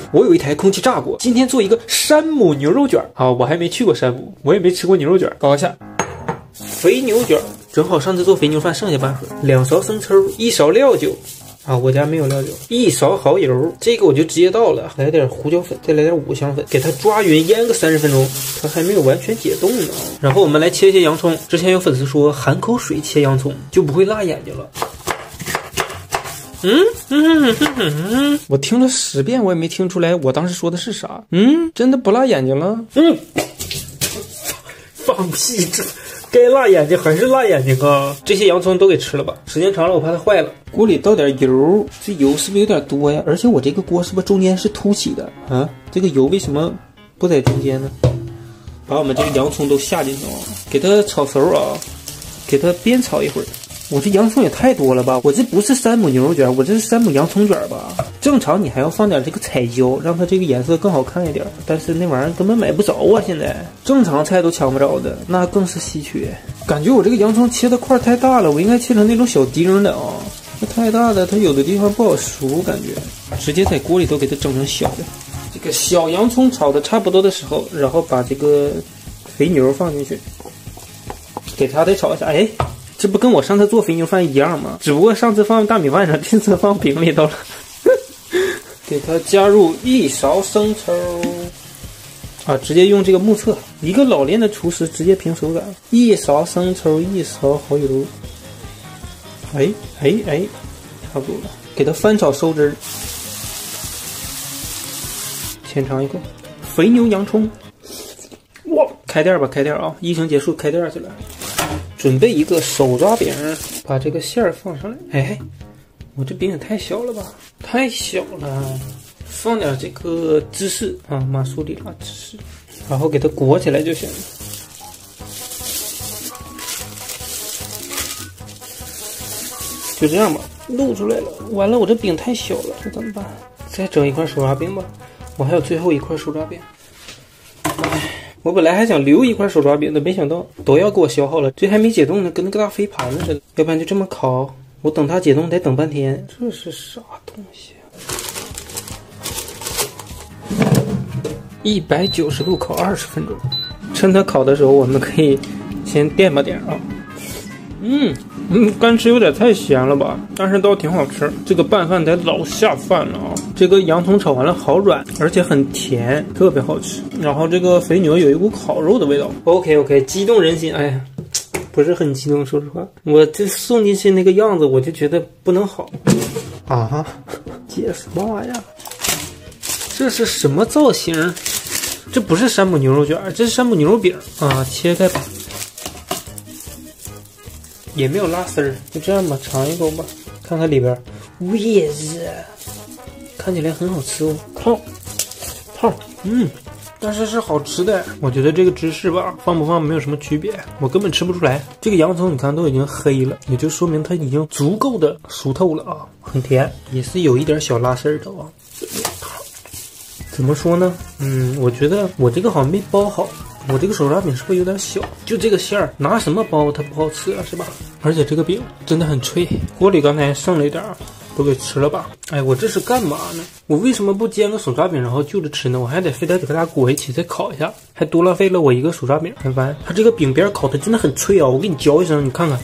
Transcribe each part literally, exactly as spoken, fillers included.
我有一台空气炸锅，今天做一个山姆牛肉卷。好，我还没去过山姆，我也没吃过牛肉卷。搞一下肥牛卷，正好上次做肥牛饭剩下半盒，两勺生抽，一勺料酒。啊，我家没有料酒，一勺蚝油，这个我就直接倒了，来点胡椒粉，再来点五香粉，给它抓匀，腌个三十分钟，它还没有完全解冻呢。然后我们来切一些洋葱，之前有粉丝说含口水切洋葱就不会辣眼睛了。嗯嗯嗯嗯嗯，我听了十遍我也没听出来我当时说的是啥。嗯，真的不辣眼睛了？嗯，放屁，这该辣眼睛还是辣眼睛啊！这些洋葱都给吃了吧，时间长了我怕它坏了。锅里倒点油，这油是不是有点多呀？而且我这个锅是不是中间是凸起的啊？这个油为什么不在中间呢？把我们这个洋葱都下进去啊，给它炒熟啊，给它煸炒一会儿。我这洋葱也太多了吧！我这不是山姆牛肉卷，我这是山姆洋葱卷吧？正常你还要放点这个彩椒，让它这个颜色更好看一点。但是那玩意儿根本买不着啊！现在正常菜都抢不着的，那更是稀缺。感觉我这个洋葱切的块太大了，我应该切成那种小丁的啊。那太大的，它有的地方不好熟，感觉直接在锅里头给它整成小的。这个小洋葱炒的差不多的时候，然后把这个肥牛放进去，给它再炒一下。哎。这不跟我上次做肥牛饭一样吗？只不过上次放大米饭上，这次放饼里头了。给它加入一勺生抽，啊，直接用这个目测，一个老练的厨师直接凭手感。一勺生抽，一勺蚝油。哎哎哎，差不多了，给它翻炒收汁儿。先尝一口肥牛洋葱。哇，开店吧，开店啊！疫情结束，开店去了。准备一个手抓饼，把这个馅儿放上来。哎，我这饼也太小了吧，太小了。放点这个芝士啊，马苏里拉芝士，然后给它裹起来就行了。就这样吧，露出来了。完了，我这饼太小了，这怎么办？再整一块手抓饼吧，我还有最后一块手抓饼。哎。我本来还想留一块手抓饼的，没想到都要给我消耗了。这还没解冻呢，跟那个大飞盘子似的。要不然就这么烤，我等它解冻得等半天。这是啥东西啊？一百九十度烤二十分钟。趁它烤的时候，我们可以先垫吧点啊。嗯嗯，干吃有点太咸了吧，但是倒挺好吃。这个拌饭得老下饭了啊！这个洋葱炒完了好软，而且很甜，特别好吃。然后这个肥牛有一股烤肉的味道。OK OK， 激动人心。哎呀，不是很激动，说实话，我这送进去那个样子，我就觉得不能好啊！这什么玩意儿？这是什么造型？这不是山姆牛肉卷，这是山姆牛肉饼啊！切开吧。也没有拉丝儿，就这样吧，尝一口吧，看看里边。味子，看起来很好吃哦。泡泡，嗯，但是是好吃的。我觉得这个芝士吧，放不放没有什么区别，我根本吃不出来。这个洋葱你看都已经黑了，也就说明它已经足够的熟透了啊，很甜，也是有一点小拉丝儿的啊。怎么说呢？嗯，我觉得我这个好像没包好。我这个手抓饼是不是有点小？就这个馅儿，拿什么包它不好吃啊，是吧？而且这个饼真的很脆。锅里刚才剩了一点，都给吃了吧？哎，我这是干嘛呢？我为什么不煎个手抓饼然后就着吃呢？我还得非得给它俩裹一起再烤一下，还多浪费了我一个手抓饼，很烦。它这个饼边烤的真的很脆啊！我给你嚼一声，你看看。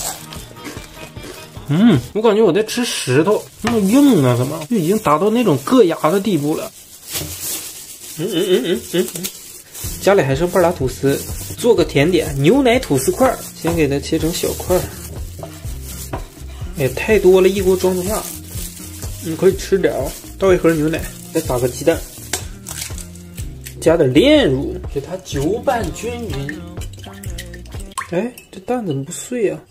嗯，我感觉我在吃石头，那么硬啊，怎么就已经达到那种硌牙的地步了？嗯嗯嗯嗯嗯嗯。家里还剩半拉吐司，做个甜点，牛奶吐司块，先给它切成小块。哎，太多了，一锅装不下。你可以吃点啊，倒一盒牛奶，再打个鸡蛋，加点炼乳，给它搅拌均匀。哎，这蛋怎么不碎啊？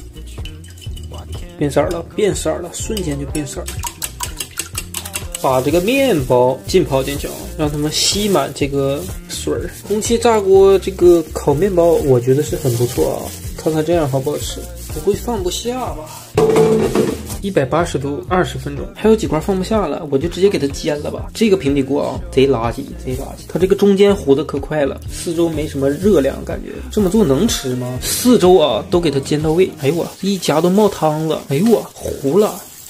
变色了，变色了，瞬间就变色。把这个面包浸泡进去啊，让它们吸满这个水儿。空气炸锅这个烤面包，我觉得是很不错啊。看看这样好不好吃？不会放不下吧？一百八十度二十分钟，还有几块放不下了，我就直接给它煎了吧。这个平底锅啊，贼垃圾，贼垃圾。它这个中间糊的可快了，四周没什么热量，感觉这么做能吃吗？四周啊都给它煎到位。哎呦我，一夹都冒汤了。哎呦我，糊了。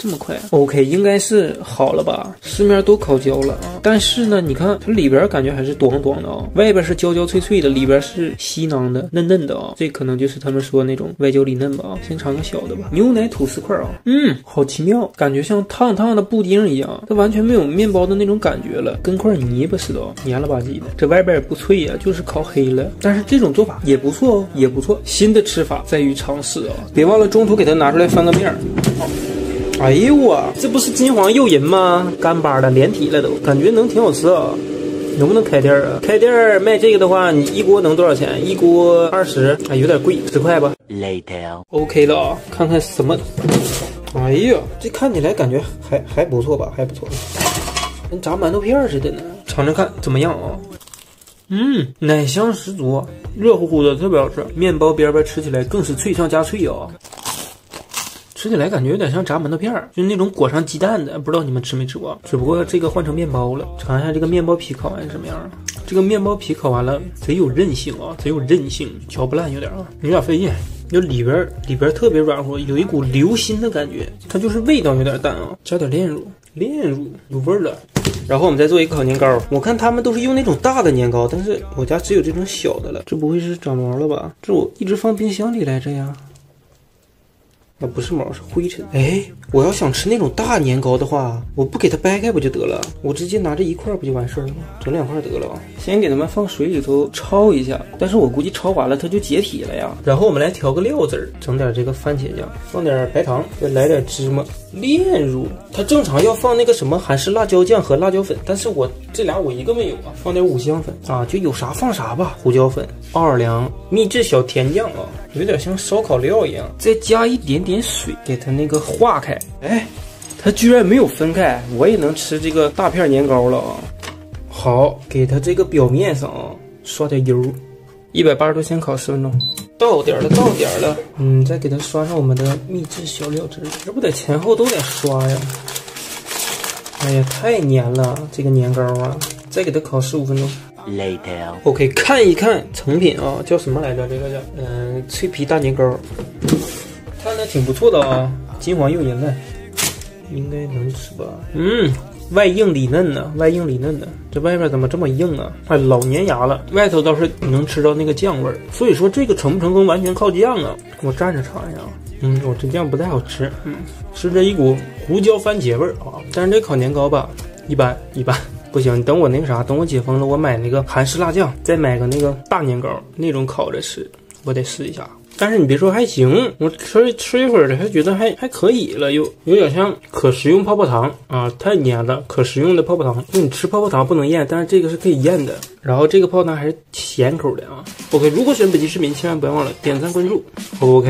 这么快 ？OK， 应该是好了吧？四面都烤焦了啊，但是呢，你看它里边感觉还是短短的啊，外边是焦焦脆脆的，里边是稀囊的、嫩嫩的啊，这可能就是他们说那种外焦里嫩吧啊。先尝个小的吧，牛奶吐司块啊，嗯，好奇妙，感觉像烫烫的布丁一样，它完全没有面包的那种感觉了，跟块泥巴似的，黏了吧唧的。这外边也不脆呀、啊，就是烤黑了。但是这种做法也不错哦，也不错。新的吃法在于尝试啊，别忘了中途给它拿出来翻个面儿。好。哎呦我，这不是金黄诱人吗？干巴的连体了都，感觉能挺好吃啊。能不能开店啊？开店卖这个的话，你一锅能多少钱？一锅二十，哎，有点贵，十块吧。Later。OK 了啊，看看什么？哎呀，这看起来感觉还还不错吧，还不错，跟炸馒头片似的呢。尝尝看怎么样啊？嗯，奶香十足，热乎乎的，特别好吃。面包边边吃起来更是脆上加脆啊。吃起来感觉有点像炸馒头片儿，就是那种裹上鸡蛋的，不知道你们吃没吃过？只不过这个换成面包了。尝一下这个面包皮烤完是什么样？这个面包皮烤完了，贼有韧性啊，贼有韧性，嚼不烂有点啊，有点费劲。就里边里边特别软和，有一股流心的感觉，它就是味道有点淡啊。加点炼乳，炼乳有味儿了。然后我们再做一个烤年糕，我看他们都是用那种大的年糕，但是我家只有这种小的了。这不会是长毛了吧？这我一直放冰箱里来着呀。啊，不是毛，是灰尘。哎，我要想吃那种大年糕的话，我不给它掰开不就得了？我直接拿这一块不就完事儿了吗？整两块得了啊。先给它们放水里头焯一下，但是我估计焯完了它就解体了呀。然后我们来调个料汁儿，整点这个番茄酱，放点白糖，再来点芝麻、炼乳。它正常要放那个什么韩式辣椒酱和辣椒粉，但是我这俩我一个没有啊。放点五香粉啊，就有啥放啥吧。胡椒粉、奥尔良秘制小甜酱啊，有点像烧烤料一样。再加一点点水，给它那个化开。哎，它居然没有分开，我也能吃这个大片年糕了啊！好，给它这个表面上啊刷点油，一百八十度先烤十分钟。到点了，到点了，嗯，再给它刷上我们的秘制小料汁，这不得前后都得刷呀？哎呀，太黏了，这个年糕啊！再给它烤十五分钟。Later。OK， 看一看成品啊，叫什么来着？这个叫嗯、呃、脆皮大年糕，看着挺不错的啊，金黄诱人的，应该能吃吧？嗯，外硬里嫩呢，外硬里嫩的，这外面怎么这么硬啊？哎，老粘牙了，外头倒是能吃到那个酱味儿。所以说这个成不成功完全靠酱啊。我蘸着尝一下啊。嗯，我这酱不太好吃，嗯，是这一股胡椒番茄味儿啊。但是这烤年糕吧，一般一般。不行，你等我那个啥，等我解封了，我买那个韩式辣酱，再买个那个大年糕，那种烤着吃，我得试一下。但是你别说还行，我吃吃一会儿了，还觉得还还可以了，有有点像可食用泡泡糖啊，太黏了，可食用的泡泡糖。就你吃泡泡糖不能咽，但是这个是可以咽的。然后这个泡泡糖还是咸口的啊。OK， 如果喜欢本期视频，千万不要忘了点赞关注。O 不 OK？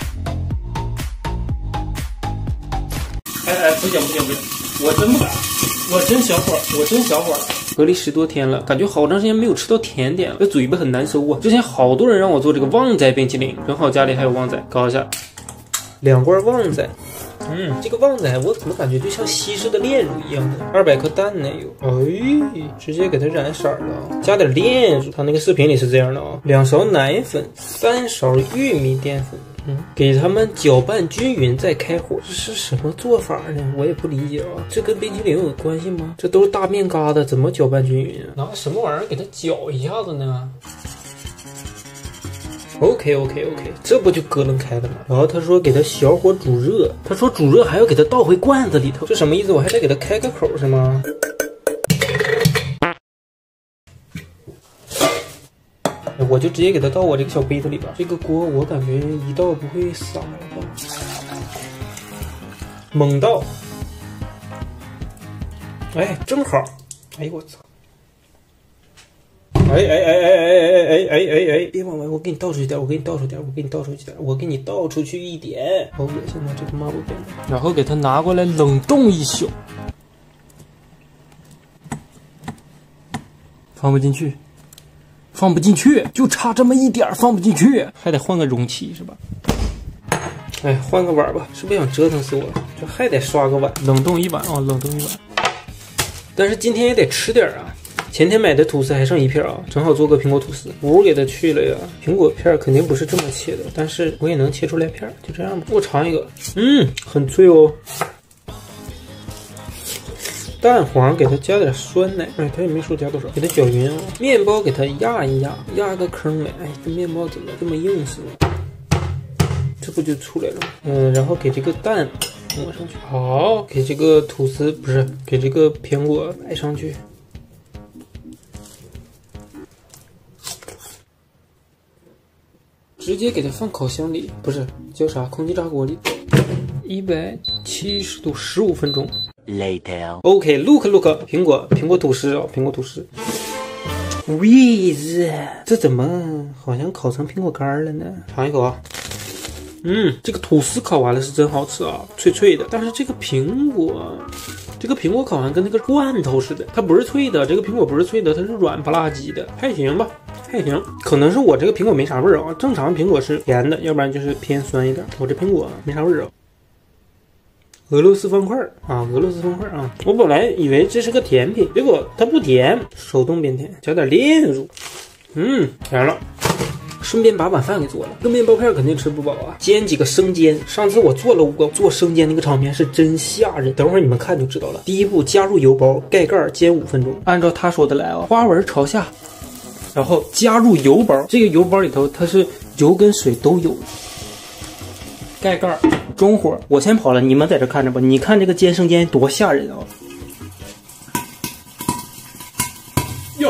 哎哎，不行不行不行，我真不敢。我真小伙，我真小伙，隔离十多天了，感觉好长时间没有吃到甜点了，这嘴巴很难收啊。之前好多人让我做这个旺仔冰淇淋，正好家里还有旺仔，搞一下，两罐旺仔。嗯，这个旺仔我怎么感觉就像西式的炼乳一样的？二百克蛋奶油，哎，直接给它染色了，加点炼乳，它那个视频里是这样的啊，两勺奶粉，三勺玉米淀粉。嗯，给他们搅拌均匀再开火，这是什么做法呢？我也不理解啊，这跟冰淇淋有关系吗？这都是大面疙瘩，怎么搅拌均匀啊？拿什么玩意儿给它搅一下子呢 ？OK OK OK， 这不就咯楞开了吗？然后他说给它小火煮热，他说煮热还要给它倒回罐子里头，这什么意思？我还得给它开个口是吗？我就直接给它倒我这个小杯子里吧。这个锅我感觉一倒不会洒了吧？猛倒，哎，正好，哎呦我操！哎哎哎哎哎哎哎哎哎哎！别往外，我给你倒出去点，我给你倒出去点，我给你倒出去点，我给你倒出去一点。好恶心啊！这个抹布边，然后给它拿过来冷冻一宿，放不进去。放不进去，就差这么一点放不进去，还得换个容器是吧？哎，换个碗吧，是不是想折腾死我？这还得刷个碗，冷冻一碗啊、哦，冷冻一碗。但是今天也得吃点啊，前天买的吐司还剩一片啊，正好做个苹果吐司，核给它去了呀。苹果片肯定不是这么切的，但是我也能切出来片，就这样吧。我尝一个，嗯，很脆哦。 蛋黄给它加点酸奶，哎，它也没说加多少，给它搅匀啊。面包给它压一压，压个坑呗。哎，这面包怎么这么硬实呢？这不就出来了吗？嗯，然后给这个蛋抹上去。好，给这个吐司不是给这个苹果摆上去。直接给它放烤箱里，不是叫啥？空气炸锅里，一百七十度，十五分钟。Later. OK，look look， 苹果苹果吐司啊，苹果吐司。With， 这怎么好像烤成苹果干了呢？尝一口啊。嗯，这个吐司烤完了是真好吃啊，脆脆的。但是这个苹果，这个苹果烤完跟那个罐头似的，它不是脆的，这个苹果不是脆的，它是软不拉几的，还行吧。还行，可能是我这个苹果没啥味儿啊。正常苹果是甜的，要不然就是偏酸一点。我这苹果没啥味儿啊。俄罗斯方块啊，俄罗斯方块啊！我本来以为这是个甜品，结果它不甜，手动变甜，加点炼乳，嗯，甜了。顺便把晚饭给做了，这面包片肯定吃不饱啊。煎几个生煎，上次我做了五个，做生煎那个场面是真吓人。等会儿你们看就知道了。第一步，加入油包，盖盖煎五分钟，按照他说的来啊，花纹朝下。然后加入油包，这个油包里头它是油跟水都有。盖盖，中火，我先跑了，你们在这看着吧。你看这个煎生煎多吓人啊！哟，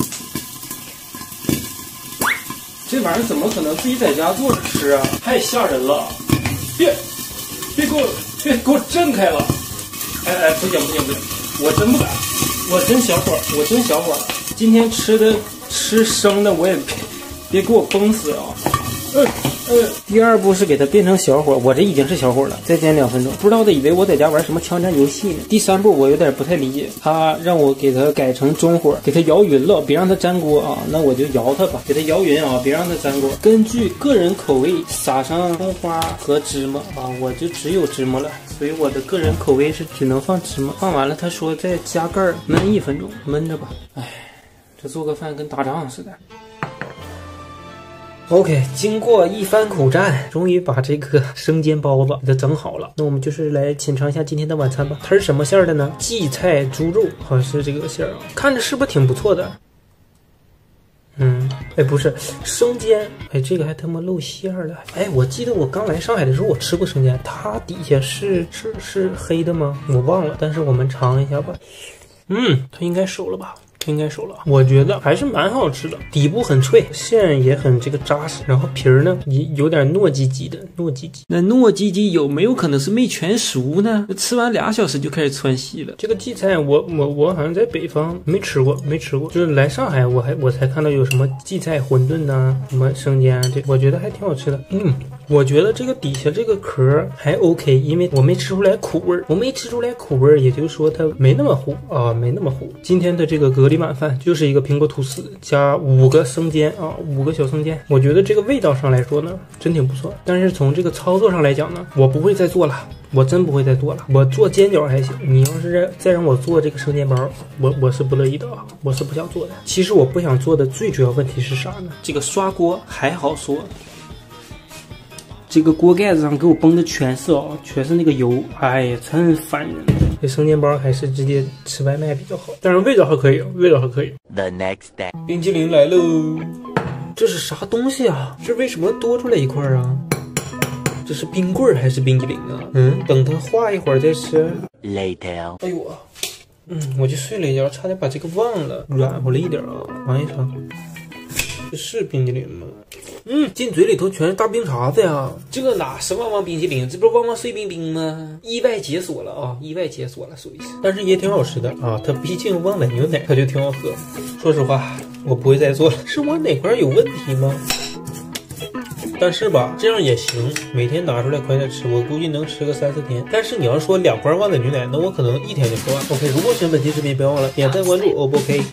这玩意儿怎么可能自己在家做着吃啊？太吓人了！别，别给我，别给我震开了！哎哎，不行不行不行，我真不敢，我真小伙，我真小伙，今天吃的。吃生的我也别别给我崩死啊！呃呃，第二步是给它变成小火，我这已经是小火了，再煎两分钟。不知道的以为我在家玩什么枪战游戏呢。第三步我有点不太理解，他让我给它改成中火，给它摇匀了，别让它粘锅啊。那我就摇它吧，给它摇匀啊，别让它粘锅。根据个人口味撒上葱花和芝麻啊，我就只有芝麻了，所以我的个人口味是只能放芝麻。放完了，他说再加盖儿焖一分钟，焖着吧。哎。这做个饭跟打仗似的。OK， 经过一番苦战，终于把这个生煎包子给它整好了。那我们就是来品尝一下今天的晚餐吧。它是什么馅儿的呢？荠菜猪肉，好像是这个馅儿啊，看着是不是挺不错的？嗯，哎，不是生煎，哎，这个还他妈露馅了。哎，我记得我刚来上海的时候，我吃过生煎，它底下是是是黑的吗？我忘了，但是我们尝一下吧。嗯，它应该熟了吧？应该熟了，我觉得还是蛮好吃的，底部很脆，馅也很这个扎实，然后皮儿呢也有点糯叽叽的，糯叽叽。那糯叽叽有没有可能是没全熟呢？吃完俩小时就开始窜稀了。这个荠菜我我我好像在北方没吃过，没吃过，就是来上海我还我才看到有什么荠菜馄饨呐、啊，什么生煎啊，这我觉得还挺好吃的。嗯，我觉得这个底下这个壳还 OK， 因为我没吃出来苦味儿，我没吃出来苦味儿，也就是说它没那么糊啊，没那么糊。今天的这个隔离晚饭就是一个苹果吐司加五个生煎啊，五个小生煎。我觉得这个味道上来说呢，真挺不错。但是从这个操作上来讲呢，我不会再做了，我真不会再做了。我做煎饺还行，你要是再让我做这个生煎包，我我是不乐意的啊，我是不想做的。其实我不想做的最主要问题是啥呢？这个刷锅还好说。这个锅盖子上给我崩的全是哦，全是那个油，哎呀，真烦人。这生煎包还是直接吃外卖比较好，但是味道还可以，味道还可以。The next day， 冰淇淋来喽！这是啥东西啊？这为什么多出来一块啊？这是冰棍还是冰淇淋啊？嗯，等它化一会儿再吃。Later， 哎呦啊，嗯，我就睡了一觉，差点把这个忘了，软和了一点啊。尝一尝，这是冰淇淋吗？嗯，进嘴里头全是大冰碴子呀！这个哪是旺旺冰淇淋，这不是旺旺碎冰冰吗？意外解锁了啊！意外解锁了，属于是，但是也挺好吃的啊！它毕竟旺仔牛奶，它就挺好喝。说实话，我不会再做了，是我哪块有问题吗？但是吧，这样也行，每天拿出来快点吃，我估计能吃个三四天。但是你要说两罐旺仔牛奶，那我可能一天就喝完。OK， 如果喜欢本期视频，不要忘了点赞关注 ，O 不 OK？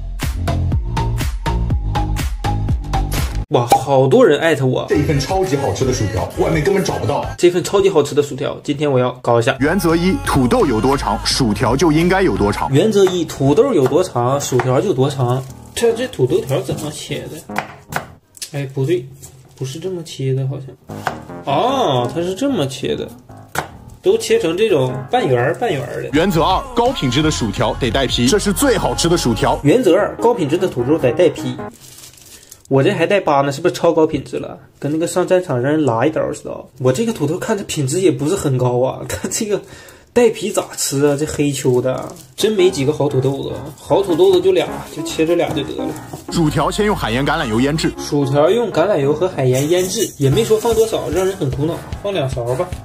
哇，好多人艾特我！ 这一份超级好吃的薯条，外面根本找不到。 这份超级好吃的薯条，今天我要搞一下。 原则一：土豆有多长，薯条就应该有多长。 原则一：土豆有多长，薯条就多长。这这土豆条怎么切的？哎，不对，不是这么切的，好像。哦，它是这么切的。 都切成这种半圆半圆的。 原则二：高品质的薯条得带皮，这是最好吃的薯条。 原则二：高品质的土豆得带皮。我这还带疤呢，是不是超高品质了？跟那个上战场让人拉一刀似的。我这个土豆看着品质也不是很高啊，看这个带皮咋吃啊？这黑秋的，真没几个好土豆子，好土豆子就俩，就切这俩就得了。 薯条先用海盐橄榄油腌制， 薯条用橄榄油和海盐腌制，也没说放多少，让人很苦恼，放两勺吧。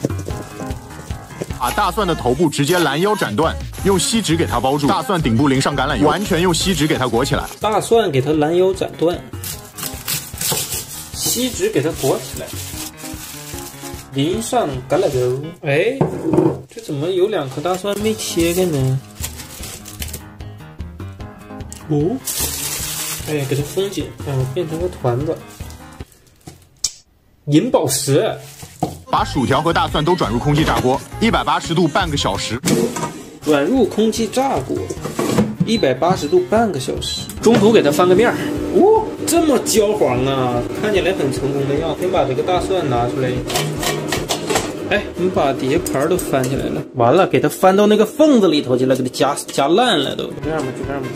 把大蒜的头部直接拦腰斩断，用锡纸给它包住，大蒜顶部淋上橄榄油，完全用锡纸给它裹起来。 大蒜给它拦腰斩断，锡纸给它裹起来，淋上橄榄油。哎，这怎么有两颗大蒜没切开呢？哦，哎，给它封紧，嗯，变成个团子。银宝石。 把薯条和大蒜都转入空气炸锅，一百八十度半个小时。 转入空气炸锅，一百八十度半个小时。中途给它翻个面儿。哦，这么焦黄啊，看起来很成功的样子。先把这个大蒜拿出来。哎，我们把底下盘都翻起来了。完了，给它翻到那个缝子里头去了，给它夹夹烂了都。就这样吧，就这样吧。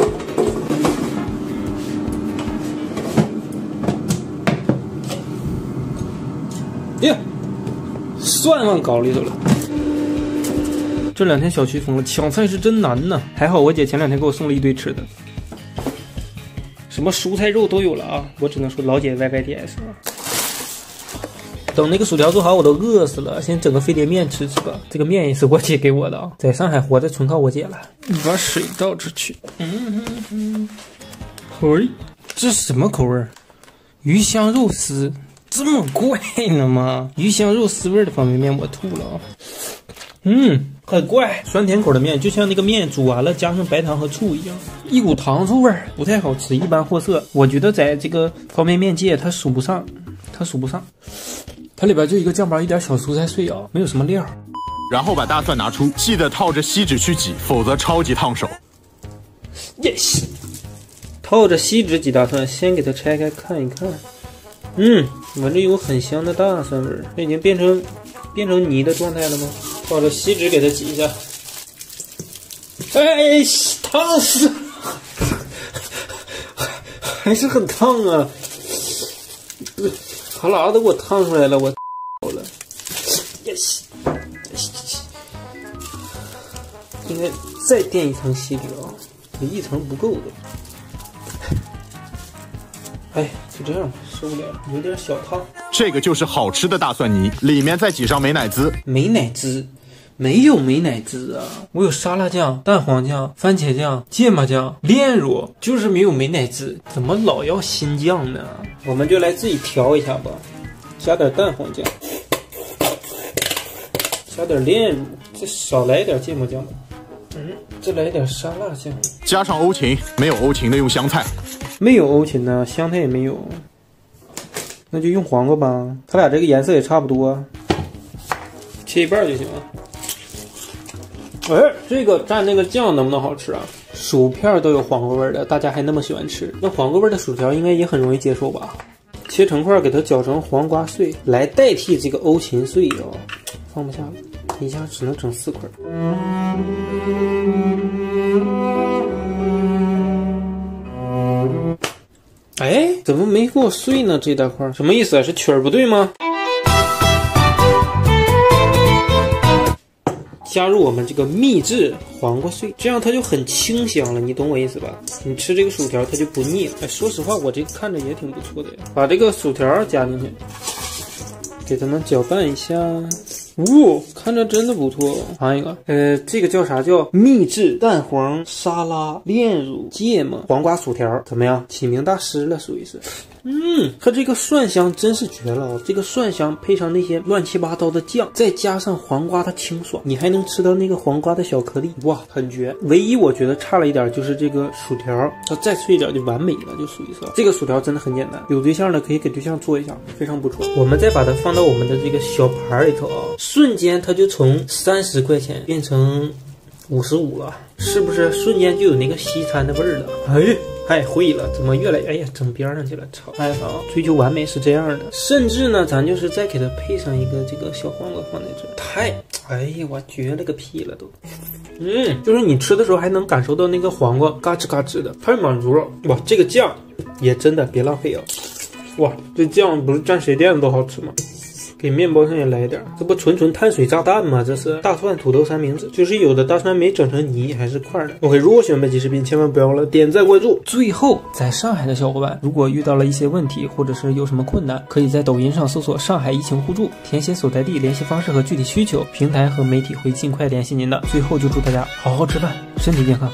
耶！蒜往膏里头了。这两天小区封了，抢菜是真难呐。还好我姐前两天给我送了一堆吃的，什么蔬菜肉都有了啊！我只能说老姐 Y Y D S 了。等那个薯条做好，我都饿死了。先整个飞碟面吃吃吧。这个面也是我姐给我的啊，在上海活着纯靠我姐了。你把水倒出去。嗯嗯嗯。嘿，这是什么口味？鱼香肉丝。这么怪呢吗？鱼香肉丝味的方便面我吐了啊！嗯，很怪，酸甜口的面，就像那个面煮完了加上白糖和醋一样，一股糖醋味儿，不太好吃，一般货色。我觉得在这个方便面界，它数不上，它数不上。它里边就一个酱包，一点小蔬菜碎啊，没有什么料。 然后把大蒜拿出，记得套着锡纸去挤，否则超级烫手。 Yes， 套着锡纸挤大蒜，先给它拆开看一看。嗯，闻着有很香的大蒜味儿，它已经变成变成泥的状态了吗？抱着锡纸给它挤一下。哎，烫死！还是很烫啊！哈喇子给我烫出来了，我了。Yes， 应该再垫一层锡纸啊，这一层不够的。哎，就这样吧，受不了了，有点小烫。 这个就是好吃的大蒜泥，里面再挤上美乃滋。 美乃滋？没有美乃滋啊！我有沙拉酱、蛋黄酱、番茄酱、芥末酱、炼乳，就是没有美乃滋。怎么老要新酱呢？我们就来自己调一下吧，加点蛋黄酱，加点炼乳，再少来点芥末酱吧。嗯，再来点沙拉酱， 加上欧芹，没有欧芹的用香菜。 没有欧芹呢，香菜也没有，那就用黄瓜吧。它俩这个颜色也差不多，切一半就行了。哎，这个蘸那个酱能不能好吃啊？薯片都有黄瓜味的，大家还那么喜欢吃，那黄瓜味的薯条应该也很容易接受吧？切成块，给它搅成黄瓜碎，来代替这个欧芹碎哦。放不下了，一下只能整四块。哎，怎么没给我碎呢？这大块什么意思啊？是曲儿不对吗？加入我们这个秘制黄瓜碎，这样它就很清香了，你懂我意思吧？你吃这个薯条它就不腻了。哎，说实话，我这个看着也挺不错的呀。把这个薯条加进去，给它们搅拌一下。哦，看着真的不错。尝一个，呃，这个叫啥？叫秘制蛋黄沙拉炼乳芥末黄瓜薯条，怎么样？起名大师了，属于是。嗯，它这个蒜香真是绝了哦！这个蒜香配上那些乱七八糟的酱，再加上黄瓜的清爽，你还能吃到那个黄瓜的小颗粒，哇，很绝！唯一我觉得差了一点就是这个薯条，它再脆一点就完美了，就属于是。这个薯条真的很简单，有对象的可以给对象做一下，非常不错。我们再把它放到我们的这个小盘里头啊，瞬间它就从三十块钱变成五十五了，是不是？瞬间就有那个西餐的味儿了。哎。太会了，怎么越来哎呀整边上去了？操！哎呀，追求完美是这样的，甚至呢，咱就是再给它配上一个这个小黄瓜放在这儿，太哎呀，我绝了个屁了都！嗯，就是你吃的时候还能感受到那个黄瓜嘎吱嘎吱的，太满足了。哇，这个酱也真的别浪费啊！哇，这酱不是蘸谁店都好吃吗？给面包上也来点，这不纯纯碳水炸弹吗？这是大蒜、土豆、三明治，就是有的大蒜没整成泥，还是块的。OK， 如果喜欢本期视频，千万不要忘了点赞关注。最后，在上海的小伙伴，如果遇到了一些问题，或者是有什么困难，可以在抖音上搜索“上海疫情互助”，填写所在地、联系方式和具体需求，平台和媒体会尽快联系您的。最后就祝大家好好吃饭，身体健康。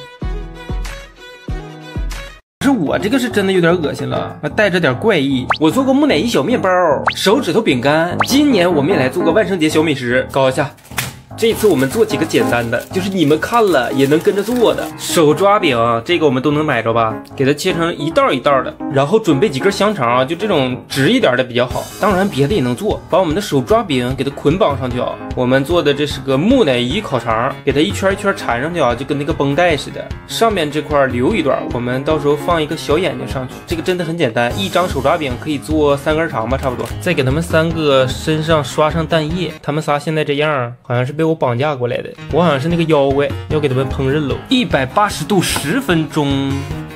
是我这个是真的有点恶心了，带着点怪异。我做过木乃伊小面包、手指头饼干，今年我们也来做个万圣节小美食，搞一下。这次我们做几个简单的，就是你们看了也能跟着做的手抓饼，这个我们都能买着吧？给它切成一道一道的，然后准备几根香肠啊，就这种直一点的比较好。当然别的也能做，把我们的手抓饼给它捆绑上去啊。我们做的这是个木乃伊烤肠，给它一圈一圈缠上去啊，就跟那个绷带似的。上面这块留一段，我们到时候放一个小眼睛上去。这个真的很简单，一张手抓饼可以做三根肠吧，差不多。再给他们三个身上刷上蛋液，他们仨现在这样，好像是被我绑架过来的，我好像是那个妖怪，要给他们烹饪喽。一百八十度十分钟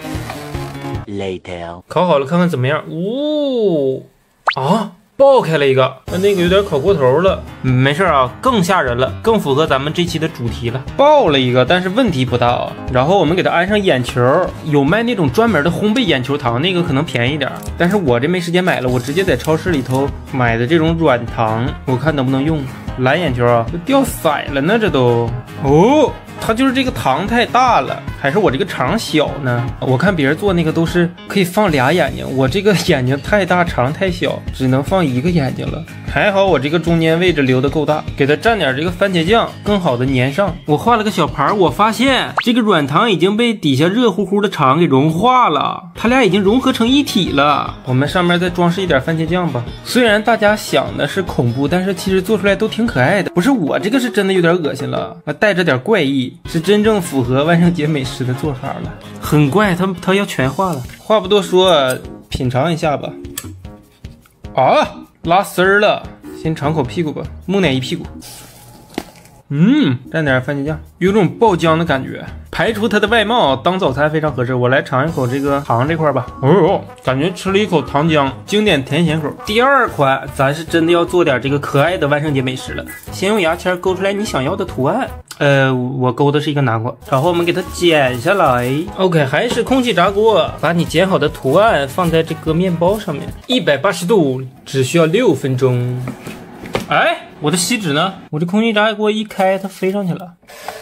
，later， 烤好了，看看怎么样。哦，啊，爆开了一个，那个有点烤过头了。嗯，没事啊，更吓人了，更符合咱们这期的主题了。爆了一个，但是问题不大啊。然后我们给它安上眼球，有卖那种专门的烘焙眼球糖，那个可能便宜点，但是我这没时间买了，我直接在超市里头买的这种软糖，我看能不能用。蓝眼球啊，都掉色了呢，这都哦，它就是这个糖太大了，还是我这个肠小呢？我看别人做那个都是可以放俩眼睛，我这个眼睛太大，肠太小，只能放一个眼睛了。还好我这个中间位置留的够大，给它蘸点这个番茄酱，更好的粘上。我画了个小盘，我发现这个软糖已经被底下热乎乎的肠给融化了，它俩已经融合成一体了。我们上面再装饰一点番茄酱吧。虽然大家想的是恐怖，但是其实做出来都挺可爱的。不是我这个是真的有点恶心了，带着点怪异，是真正符合万圣节美食的做法了。很怪，它它要全化了。话不多说，品尝一下吧。啊，拉丝儿了，先尝口屁股吧，木乃伊屁股。嗯，蘸点番茄酱，有种爆浆的感觉，排除它的外貌，当早餐非常合适。我来尝一口这个糖这块吧。哦，感觉吃了一口糖浆，经典甜咸口。第二款，咱是真的要做点这个可爱的万圣节美食了。先用牙签勾出来你想要的图案。呃，我勾的是一个南瓜，然后我们给它剪下来。OK， 还是空气炸锅，把你剪好的图案放在这个面包上面，一百八十度，只需要六分钟。哎，我的锡纸呢？我这空气炸锅一开，它飞上去了。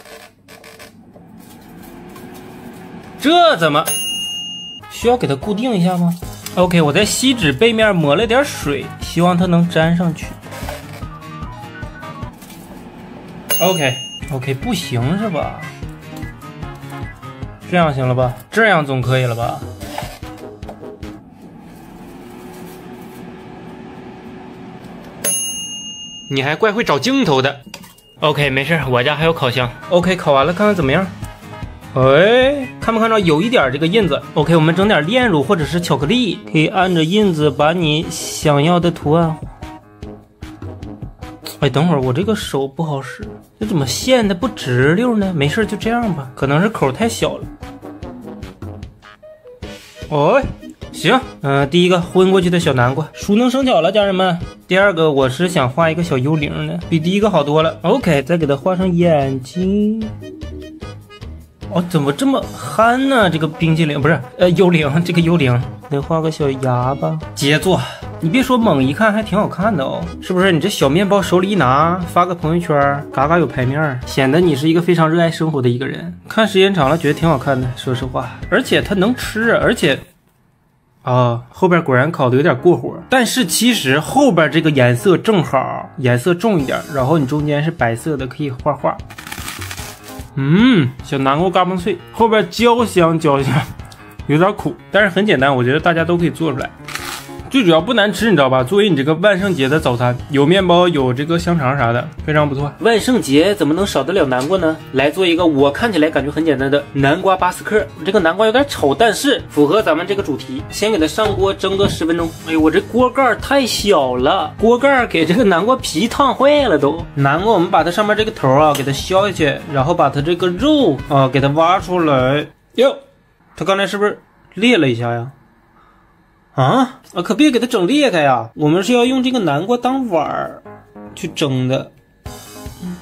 这怎么需要给它固定一下吗 ？OK， 我在锡纸背面抹了点水，希望它能粘上去。OK。OK， 不行是吧？这样行了吧？这样总可以了吧？你还怪会找镜头的。OK， 没事，我家还有烤箱。OK， 烤完了，看看怎么样？哎，看没看到有一点这个印子 ？OK， 我们整点炼乳或者是巧克力，可以按着印子把你想要的图案。哎，等会儿我这个手不好使，这怎么线的不直溜呢？没事，就这样吧，可能是口太小了。哦，行，嗯、呃，第一个昏过去的小南瓜，熟能生巧了，家人们。第二个我是想画一个小幽灵呢，比第一个好多了。OK， 再给它画上眼睛。哦，怎么这么憨呢？这个冰淇淋不是，呃，幽灵，这个幽灵得画个小牙吧。杰作。你别说，猛一看还挺好看的哦，是不是？你这小面包手里一拿，发个朋友圈，嘎嘎有排面，显得你是一个非常热爱生活的一个人。看时间长了，觉得挺好看的，说实话。而且它能吃，而且，啊，后边果然烤的有点过火。但是其实后边这个颜色正好，颜色重一点，然后你中间是白色的，可以画画。嗯，小南瓜嘎嘣脆，后边焦香焦香，有点苦，但是很简单，我觉得大家都可以做出来。 最主要不难吃，你知道吧？作为你这个万圣节的早餐，有面包，有这个香肠啥的，非常不错。万圣节怎么能少得了南瓜呢？来做一个我看起来感觉很简单的南瓜巴斯克。这个南瓜有点丑，但是符合咱们这个主题。先给它上锅蒸个十分钟。哎呦，我这锅盖太小了，锅盖给这个南瓜皮烫坏了都。南瓜我们把它上面这个头啊给它削下去，然后把它这个肉啊给它挖出来。哟，它刚才是不是裂了一下呀？啊啊！可别给它整裂开呀！我们是要用这个南瓜当碗儿去蒸的。嗯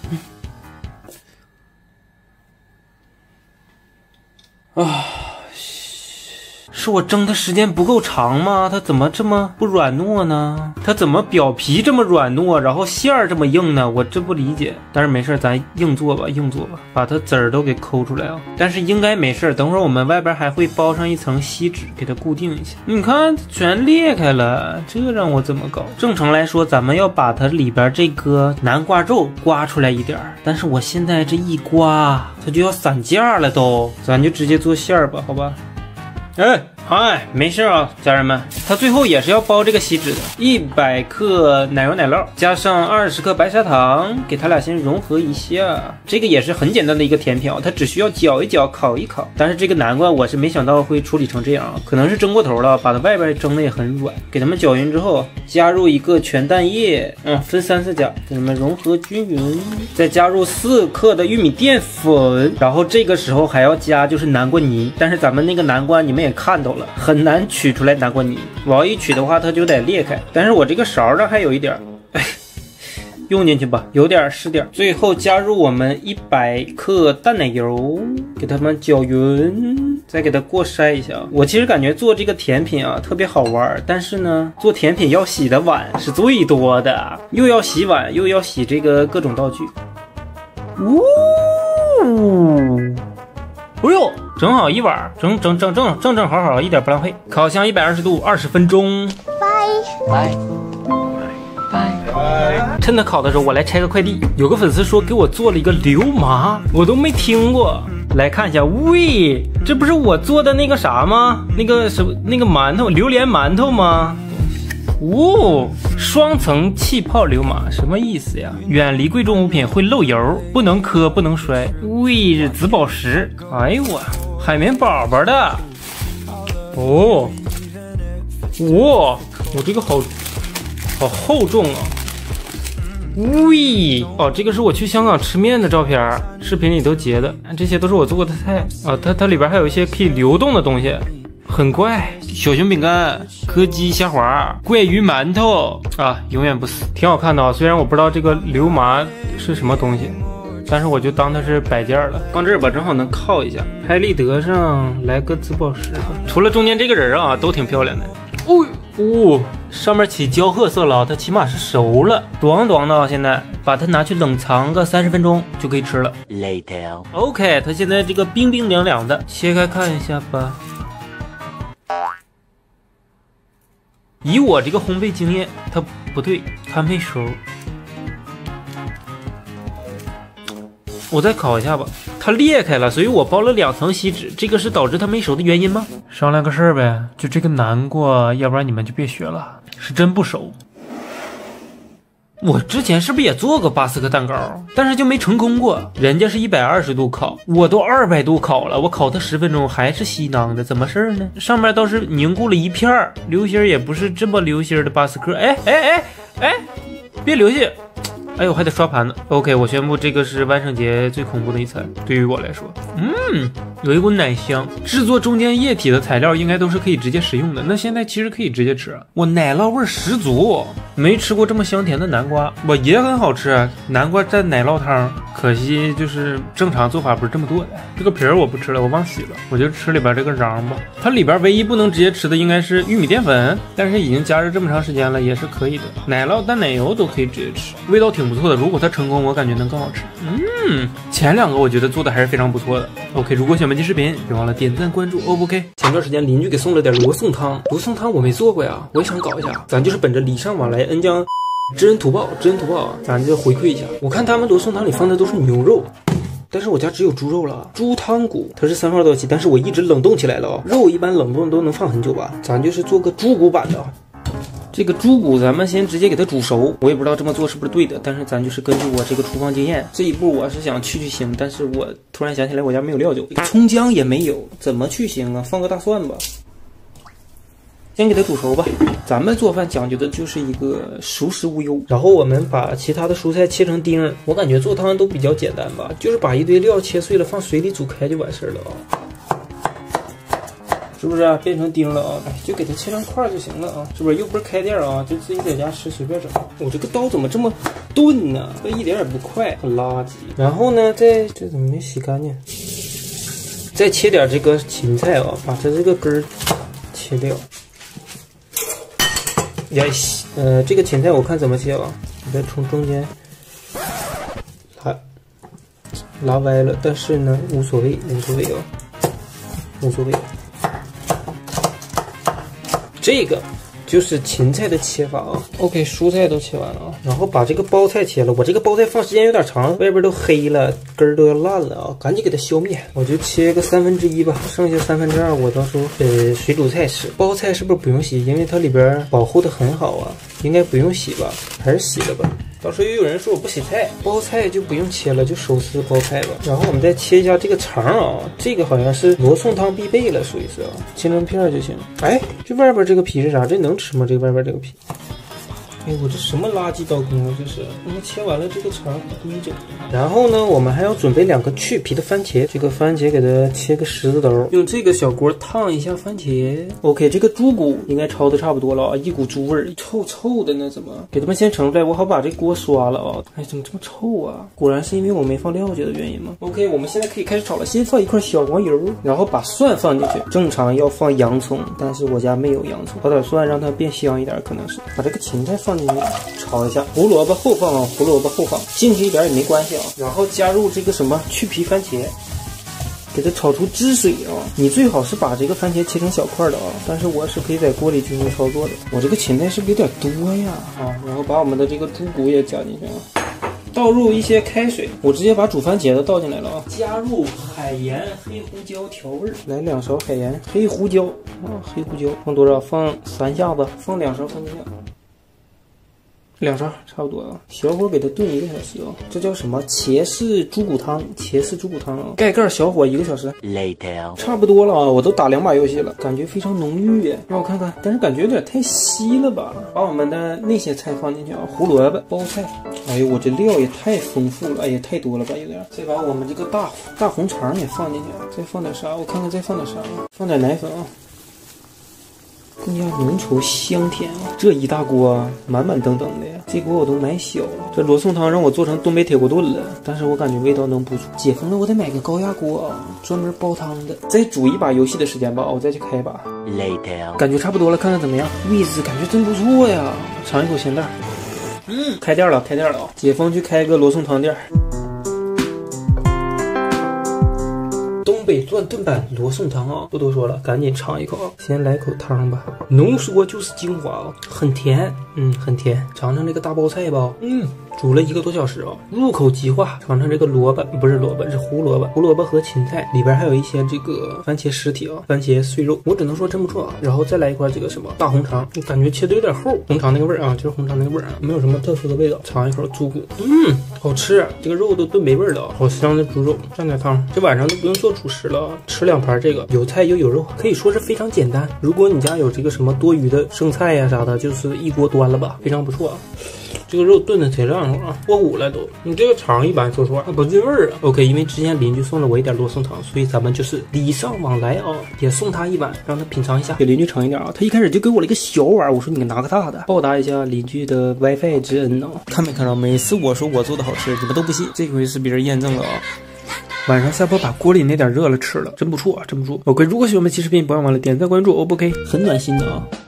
嗯、啊，是我蒸的时间不够长吗？它怎么这么不软糯呢？它怎么表皮这么软糯，然后馅儿这么硬呢？我真不理解。但是没事，咱硬做吧，硬做吧，把它籽儿都给抠出来啊！但是应该没事，等会儿我们外边还会包上一层锡纸，给它固定一下。你看，全裂开了，这让我怎么搞？正常来说，咱们要把它里边这个南瓜肉刮出来一点儿，但是我现在这一刮，它就要散架了都，咱就直接做馅儿吧，好吧？哎，嗨，没事啊，家人们，它最后也是要包这个锡纸的。一百克奶油奶酪加上二十克白砂糖，给它俩先融合一下。这个也是很简单的一个甜品，它只需要搅一搅，烤一烤。但是这个南瓜我是没想到会处理成这样，可能是蒸过头了，把它外边蒸的也很软。给它们搅匀之后，加入一个全蛋液，嗯，分三次加，给它们融合均匀。再加入四克的玉米淀粉，然后这个时候还要加就是南瓜泥，但是咱们那个南瓜你们也看到了，很难取出来南瓜泥。我要一取的话，它就得裂开。但是我这个勺上还有一点，哎，用进去吧，有点是点。最后加入我们一百克淡奶油，给它们搅匀，再给它过筛一下。我其实感觉做这个甜品啊特别好玩，但是呢，做甜品要洗的碗是最多的，又要洗碗，又要洗这个各种道具。呜、哦。哎呦，正好一碗，正正正正正正好好，一点不浪费。烤箱一百二十度，二十分钟。拜拜拜拜。趁它烤的时候，我来拆个快递。有个粉丝说给我做了一个溜麻，我都没听过。来看一下，喂，这不是我做的那个啥吗？那个什么那个馒头，榴莲馒头吗？哦，双层气泡溜麻什么意思呀？远离贵重物品会漏油，不能磕不能摔。喂，紫宝石，哎呦我，海绵宝宝的。哦，哇，我这个好好厚重啊。喂，哦，这个是我去香港吃面的照片，视频里都截的，这些都是我做过的菜啊。它它里边还有一些可以流动的东西。很怪，小熊饼干、柯基虾滑、怪鱼馒头啊，永远不死，挺好看的啊。虽然我不知道这个溜麻是什么东西，但是我就当它是摆件了，放这儿吧，正好能靠一下。拍立得上来个紫宝石吧，除了中间这个人啊，都挺漂亮的。哦哦，上面起焦褐色了，它起码是熟了，短短的。现在把它拿去冷藏个三十分钟就可以吃了。Later。OK， 它现在这个冰冰凉凉的，切开看一下吧。以我这个烘焙经验，它不对，它没熟。我再烤一下吧，它裂开了，所以我包了两层锡纸，这个是导致它没熟的原因吗？商量个事儿呗，就这个南瓜，要不然你们就别学了，是真不熟。我之前是不是也做过巴斯克蛋糕，但是就没成功过。人家是一百二十度烤，我都二百度烤了，我烤它十分钟还是稀囊的，怎么事呢？上面倒是凝固了一片儿，流心也不是这么流心的巴斯克。哎哎哎哎，别流血！哎呦，还得刷盘子。OK， 我宣布这个是万圣节最恐怖的一餐，对于我来说。嗯，有一股奶香。制作中间液体的材料应该都是可以直接食用的，那现在其实可以直接吃。我奶酪味十足，没吃过这么香甜的南瓜。我也很好吃，南瓜蘸奶酪汤，可惜就是正常做法不是这么做的。这个皮儿我不吃了，我忘洗了，我就吃里边这个瓤吧。它里边唯一不能直接吃的应该是玉米淀粉，但是已经加热这么长时间了，也是可以的。奶酪、淡奶油都可以直接吃，味道挺不错的。如果它成功，我感觉能更好吃。嗯，前两个我觉得做的还是非常不错的。OK， 如果喜欢本期视频，别忘了点赞关注。O 不 OK？ 前段时间邻居给送了点罗宋汤，罗宋汤我没做过呀，我也想搞一下。咱就是本着礼尚往来，恩将知恩图报，知恩图报，咱就回馈一下。我看他们罗宋汤里放的都是牛肉。但是我家只有猪肉了，猪汤骨它是三号到期，但是我一直冷冻起来了啊、哦。肉一般冷冻都能放很久吧，咱就是做个猪骨版的。 这个猪骨咱们先直接给它煮熟，我也不知道这么做是不是对的，但是咱就是根据我这个厨房经验，这一步我是想去去腥，但是我突然想起来我家没有料酒，葱姜也没有，怎么去腥啊？放个大蒜吧。先给它煮熟吧。咱们做饭讲究的就是一个熟食无忧。然后我们把其他的蔬菜切成丁儿。我感觉做汤都比较简单吧，就是把一堆料切碎了放水里煮开就完事儿了啊。是不是啊？变成丁了啊？哎，就给它切成块就行了啊。是不是？又不是开店啊，就自己在家吃随便整。我这个刀怎么这么钝呢？这一点也不快，很垃圾。然后呢，再这怎么没洗干净？再切点这个芹菜啊，把它这个根儿切掉。呀，呃，这个芹菜我看怎么切啊？你再从中间拉拉歪了，但是呢，无所谓，无所谓啊，无所谓。这个就是芹菜的切法啊。OK， 蔬菜都切完了啊，然后把这个包菜切了。我这个包菜放时间有点长，外边都黑了，根儿都要烂了啊，赶紧给它消灭。我就切个三分之一吧，剩下三分之二我到时候呃水煮菜吃。包菜是不是不用洗？因为它里边保护的很好啊，应该不用洗吧？还是洗了吧？到时候又有人说我不洗菜，包菜就不用切了，就手撕包菜吧。然后我们再切一下这个肠啊，这个好像是罗宋汤必备了，属于是啊，切成片就行。哎，这外边这个皮是啥？这能吃吗？这个外边这个皮？哎，我这什么垃圾刀工啊！这是，我们切完了这个肠规整。然后呢，我们还要准备两个去皮的番茄，这个番茄给它切个十字刀，用这个小锅烫一下番茄。OK， 这个猪骨应该焯的差不多了啊，一股猪味儿，臭臭的呢，怎么？给他们先盛出来，我好把这锅刷了啊。哎，怎么这么臭啊？果然是因为我没放料酒的原因吗 ？OK， 我们现在可以开始炒了，先放一块小黄油，然后把蒜放进去。正常要放洋葱，但是我家没有洋葱，炒点蒜让它变香一点，可能是。把这个芹菜放进去炒一下，胡萝卜后放啊，胡萝卜后放，进去一点也没关系啊。然后加入这个什么去皮番茄，给它炒出汁水啊。你最好是把这个番茄切成小块的啊，但是我是可以在锅里进行操作的。我这个芹菜是不是有点多呀？啊，然后把我们的这个猪骨也加进去啊。倒入一些开水，我直接把煮番茄的倒进来了啊。加入海盐、黑胡椒调味儿，来两勺海盐、黑胡椒啊，黑胡椒放多少？放三下子，放两勺番茄酱。两勺差不多啊，小火给它炖一个小时啊。这叫什么？茄式猪骨汤，茄式猪骨汤啊。盖盖小火一个小时 ，later， 差不多了啊。我都打两把游戏了，感觉非常浓郁，让我看看，但是感觉有点太稀了吧。把我们的那些菜放进去啊，胡萝卜、包菜。哎呦，我这料也太丰富了，哎呀，太多了吧有点。再把我们这个大大红肠也放进去，再放点啥？我看看再放点啥？放点奶粉啊。更加浓稠香甜啊！这一大锅满满登登的呀，这锅我都买小了。这罗宋汤让我做成东北铁锅炖了，但是我感觉味道能不错。解封了，我得买个高压锅啊，专门煲汤的。再煮一把游戏的时间吧，我再去开一把。Later， 感觉差不多了，看看怎么样？位置感觉真不错呀，尝一口咸蛋。嗯，开店了，开店了啊！解封去开个罗宋汤店。东北转炖版罗宋汤啊，不多说了，赶紧尝一口啊！先来口汤吧，浓缩就是精华啊，很甜，嗯，很甜。尝尝这个大包菜吧，嗯，煮了一个多小时啊，入口即化。尝尝这个萝卜，不是萝卜，是胡萝卜，胡萝卜和芹菜里边还有一些这个番茄实体啊，番茄碎肉，我只能说真不错啊。然后再来一块这个什么大红肠，感觉切的有点厚，红肠那个味儿啊，就是红肠那个味儿啊，没有什么特殊的味道。尝一口猪骨，嗯，好吃，这个肉都炖没味儿了，好香的猪肉，蘸点汤，这晚上都不用做主食了，吃两盘这个，有菜又有肉，可以说是非常简单。如果你家有这个什么多余的剩菜呀、啊、啥的，就是一锅端了吧，非常不错啊。这个肉炖的贼烂乎啊，过骨了都。你这个肠一般说实话不进味儿啊。OK， 因为之前邻居送了我一点罗宋汤，所以咱们就是礼尚往来啊，也送他一碗，让他品尝一下。给邻居盛一点啊，他一开始就给我了一个小碗，我说你拿个大的，报答一下邻居的 WiFi 之恩呢、啊。看没看到？每次我说我做的好吃，你们都不信，这回是别人验证了啊。晚上下播把锅里那点热了吃了，真不错，真不错。OK， 如果喜欢我们期视频，不要忘了点赞关注 ，O 不 OK？ 很暖心的啊。